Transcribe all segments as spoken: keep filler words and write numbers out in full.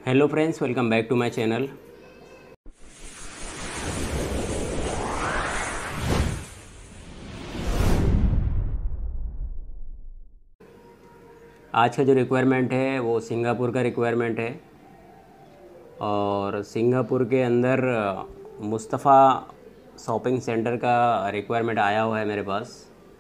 Hello friends, welcome back to my channel. आज का जो रिक्वायरमेंट है वो सिंगापुर का रिक्वायरमेंट है और सिंगापुर के अंदर मुस्तफ़ा शॉपिंग सेंटर का रिक्वायरमेंट आया हुआ है मेरे पास।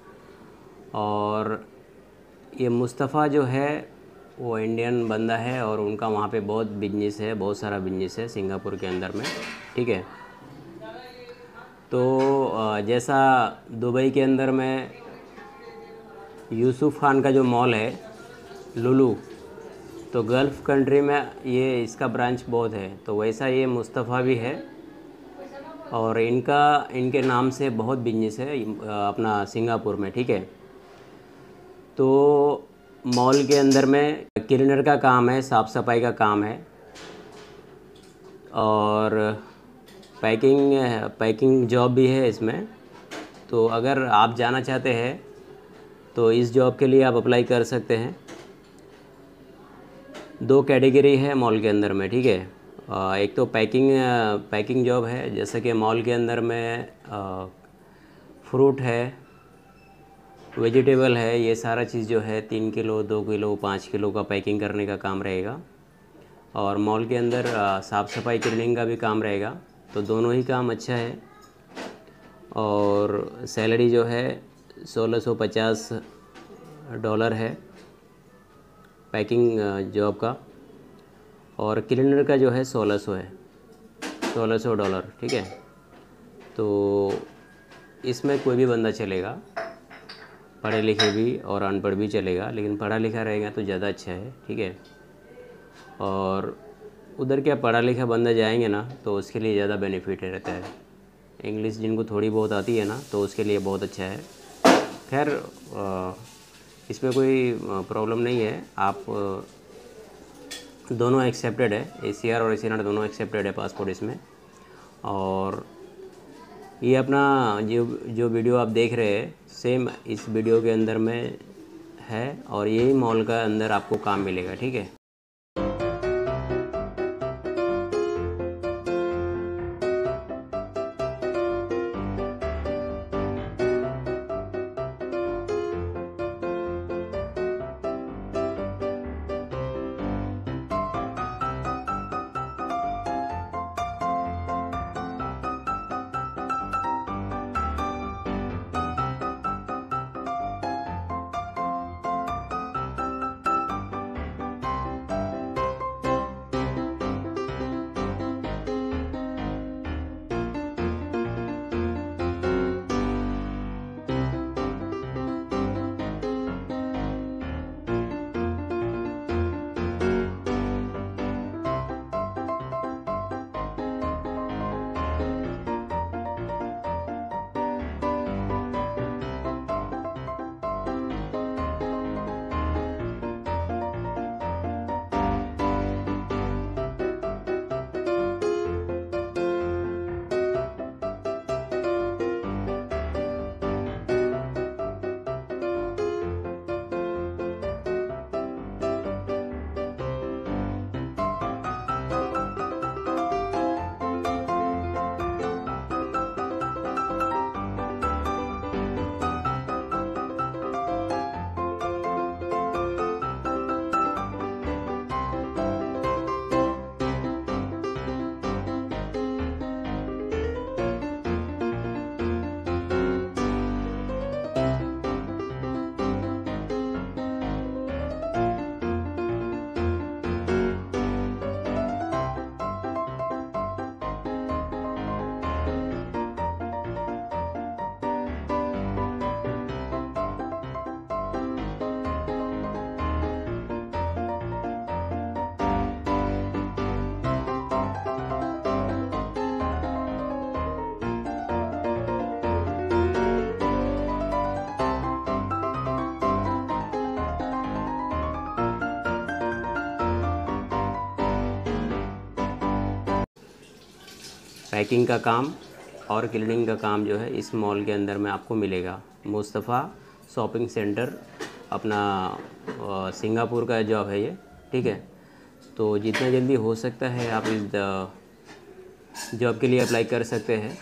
और ये मुस्तफ़ा जो है वो इंडियन बंदा है और उनका वहाँ पे बहुत बिजनेस है, बहुत सारा बिजनेस है सिंगापुर के अंदर में। ठीक है, तो जैसा दुबई के अंदर में यूसुफ खान का जो मॉल है लुलु, तो गल्फ़ कंट्री में ये इसका ब्रांच बहुत है, तो वैसा ये मुस्तफ़ा भी है और इनका इनके नाम से बहुत बिजनेस है अपना सिंगापुर में। ठीक है, तो मॉल के अंदर में क्लीनर का काम है, साफ़ सफाई का काम है और पैकिंग पैकिंग जॉब भी है इसमें। तो अगर आप जाना चाहते हैं तो इस जॉब के लिए आप अप्लाई कर सकते हैं। दो कैटेगरी है मॉल के अंदर में। ठीक है, एक तो पैकिंग पैकिंग जॉब है, जैसे कि मॉल के अंदर में फ्रूट है, वेजिटेबल है, ये सारा चीज़ जो है तीन किलो दो किलो पाँच किलो का पैकिंग करने का काम रहेगा। और मॉल के अंदर साफ़ सफाई क्लीनिंग का भी काम रहेगा, तो दोनों ही काम अच्छा है। और सैलरी जो है सोलह सौ पचास डॉलर है पैकिंग जॉब का, और क्लीनर का जो है सोलह सौ है, सोलह सौ डॉलर। ठीक है, तो इसमें कोई भी बंदा चलेगा, पढ़े लिखे भी और अनपढ़ भी चलेगा, लेकिन पढ़ा लिखा रहेगा तो ज़्यादा अच्छा है। ठीक है, और उधर क्या पढ़ा लिखा बंदा जाएंगे ना तो उसके लिए ज़्यादा बेनिफिट रहता है। इंग्लिश जिनको थोड़ी बहुत आती है ना तो उसके लिए बहुत अच्छा है। खैर इसमें कोई प्रॉब्लम नहीं है, आप दोनों एक्सेप्टेड है, एसीआर और एसीआर दोनों एक्सेप्टेड है पासपोर्ट इसमें। और ये अपना जो जो वीडियो आप देख रहे हैं सेम इस वीडियो के अंदर में है और यही मॉल का अंदर आपको काम मिलेगा। ठीक है, पैकिंग का काम और क्लीनिंग का काम जो है इस मॉल के अंदर में आपको मिलेगा। मुस्तफ़ा शॉपिंग सेंटर अपना सिंगापुर का जॉब है ये। ठीक है, तो जितना जल्दी हो सकता है आप इस जॉब के लिए अप्लाई कर सकते हैं।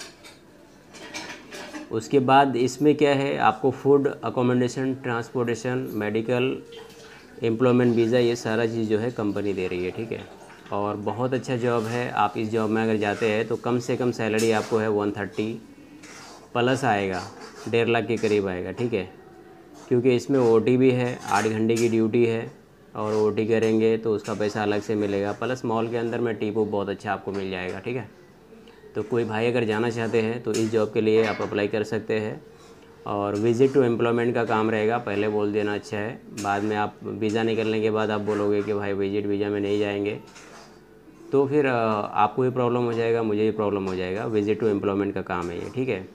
उसके बाद इसमें क्या है, आपको food, accommodation, transportation, medical, employment visa, ये सारा चीज़ जो है कंपनी दे रही है, ठीक है। और बहुत अच्छा जॉब है। आप इस जॉब में अगर जाते हैं तो कम से कम सैलरी आपको है वन थर्टी प्लस आएगा, डेढ़ लाख के करीब आएगा, ठीक है। क्योंकि इसमें ओटी भी है, आठ घंटे की ड्यूटी है, और ओटी करेंगे तो उसका पैसा अलग से मिलेगा। प्लस मॉल के अंदर में टिप बहुत अच्छा आपको मिल जाएगा, ठीक है। तो कोई भाई अगर जाना चाहते हैं तो इस जॉब के लिए आप अप्लाई कर सकते हैं। और विज़िट टू एम्प्लॉयमेंट का काम रहेगा, पहले बोल देना अच्छा है। बाद में आप वीज़ा निकलने के बाद आप बोलोगे कि भाई विजिट वीज़ा में नहीं जाएंगे, तो फिर आपको भी प्रॉब्लम हो जाएगा, मुझे भी प्रॉब्लम हो जाएगा। विज़िट टू एम्प्लॉयमेंट का काम है ये, ठीक है।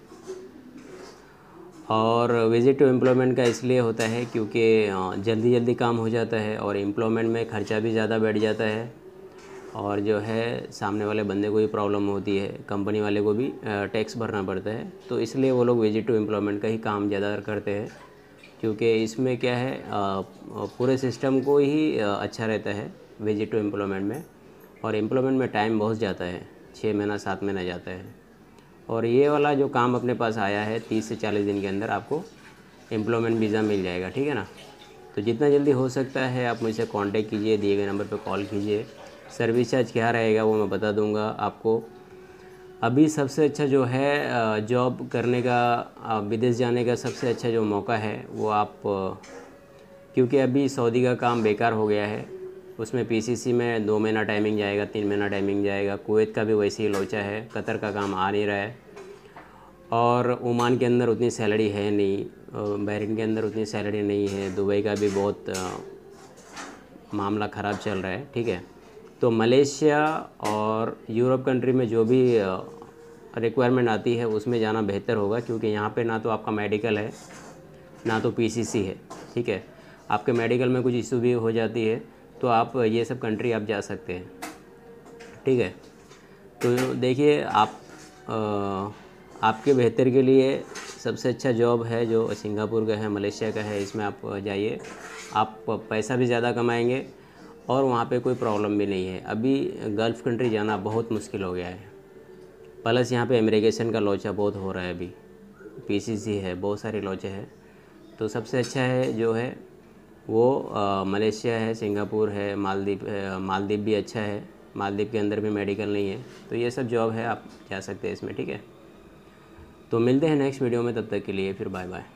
और विज़िट टू एम्प्लॉयमेंट का इसलिए होता है क्योंकि जल्दी जल्दी काम हो जाता है, और एम्प्लॉयमेंट में ख़र्चा भी ज़्यादा बैठ जाता है, और जो है सामने वाले बंदे को भी प्रॉब्लम होती है, कंपनी वाले को भी टैक्स भरना पड़ता है। तो इसलिए वो लोग विज़िट टू एम्प्लॉयमेंट का ही काम ज़्यादातर करते हैं, क्योंकि इसमें क्या है, पूरे सिस्टम को ही अच्छा रहता है विज़िट टू एम्प्लॉयमेंट में। और एम्प्लॉयमेंट में टाइम बहुत जाता है, छः महीना सात महीना जाता है। और ये वाला जो काम अपने पास आया है, तीस से चालीस दिन के अंदर आपको एम्प्लॉयमेंट वीज़ा मिल जाएगा, ठीक है ना। तो जितना जल्दी हो सकता है आप मुझसे कांटेक्ट कीजिए, दिए गए नंबर पर कॉल कीजिए। सर्विस चार्ज क्या रहेगा वो मैं बता दूंगा आपको। अभी सबसे अच्छा जो है जॉब करने का, विदेश जाने का सबसे अच्छा जो मौका है वो आप, क्योंकि अभी सऊदी का काम बेकार हो गया है, उसमें पीसीसी में दो महीना टाइमिंग जाएगा, तीन महीना टाइमिंग जाएगा। कुवैत का भी वैसे ही लोचा है, कतर का काम आ नहीं रहा है, और ओमान के अंदर उतनी सैलरी है नहीं, बहरीन के अंदर उतनी सैलरी नहीं है, दुबई का भी बहुत मामला ख़राब चल रहा है, ठीक है। तो मलेशिया और यूरोप कंट्री में जो भी रिक्वायरमेंट आती है उसमें जाना बेहतर होगा, क्योंकि यहाँ पे ना तो आपका मेडिकल है, ना तो पीसीसी है, ठीक है। आपके मेडिकल में कुछ इशू भी हो जाती है तो आप ये सब कंट्री आप जा सकते हैं, ठीक है। तो देखिए, आप आ, आपके बेहतर के लिए सबसे अच्छा जॉब है जो सिंगापुर का है, मलेशिया का है, इसमें आप जाइए। आप पैसा भी ज़्यादा कमाएंगे और वहाँ पे कोई प्रॉब्लम भी नहीं है। अभी गल्फ़ कंट्री जाना बहुत मुश्किल हो गया है, प्लस यहाँ पे इमिग्रेशन का लोचा बहुत हो रहा है। अभी पीसीसी है, बहुत सारे लोचे हैं। तो सबसे अच्छा है जो है वो आ, मलेशिया है, सिंगापुर है, मालदीव है। मालदीव भी अच्छा है, मालदीव के अंदर भी मेडिकल नहीं है। तो ये सब जॉब है, आप जा सकते हैं इसमें, ठीक है। तो मिलते हैं नेक्स्ट वीडियो में, तब तक के लिए फिर बाय बाय।